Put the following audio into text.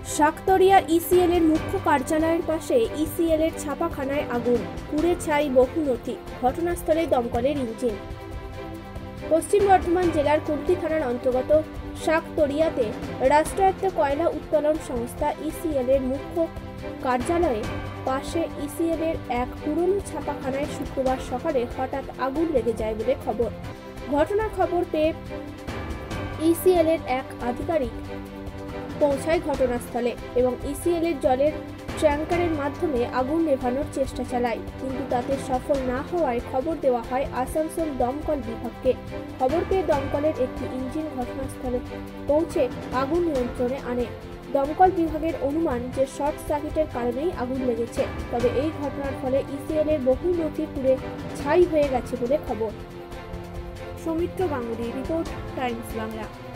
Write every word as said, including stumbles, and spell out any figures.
শাকতরিয়া ECL এর মুখ্য কার্যালয়ের পাশে ইসিএল এর ছাপাখানায় আগুন, পুড়ে ছাই বহু নথি, ঘটনাস্থলে দমকলের ইঞ্জিন। পশ্চিম বর্ধমান জেলার কুলটি থানার অন্তর্গত শাকতরিয়াতে রাষ্ট্রায়ত্ত কয়লা উত্তোলন সংস্থা ইসিএল এর মুখ্য কার্যালয়ে পাশে ইসিএল এর এক পুরনো ছাপাখানায় শুক্রবার সকালে হঠাৎ আগুন লেগে যায় বলে খবর। ঘটনার খবর পেয়ে ইসিএল এর এক আধিকারিক পৌঁছায় ঘটনাস্থলে এবং ইসিএল এর জলের ট্যাঙ্কারের মাধ্যমে আগুন নেভানোর চেষ্টা চালায়, কিন্তু তাতে সফল না হওয়ায় খবর দেওয়া হয় আসানসোল দমকল বিভাগকে। খবর পেয়ে দমকলের একটি ইঞ্জিন ঘটনাস্থলে পৌঁছে আগুন নিয়ন্ত্রণে আনে। দমকল বিভাগের অনুমান যে শর্ট সার্কিটের কারণেই আগুন লেগেছে, তবে এই ঘটনার ফলে ইসিএল এর বহু নথি পুড়ে ছাই হয়ে গেছে বলে খবর। Soumitra Ganguly report, Times Bangla.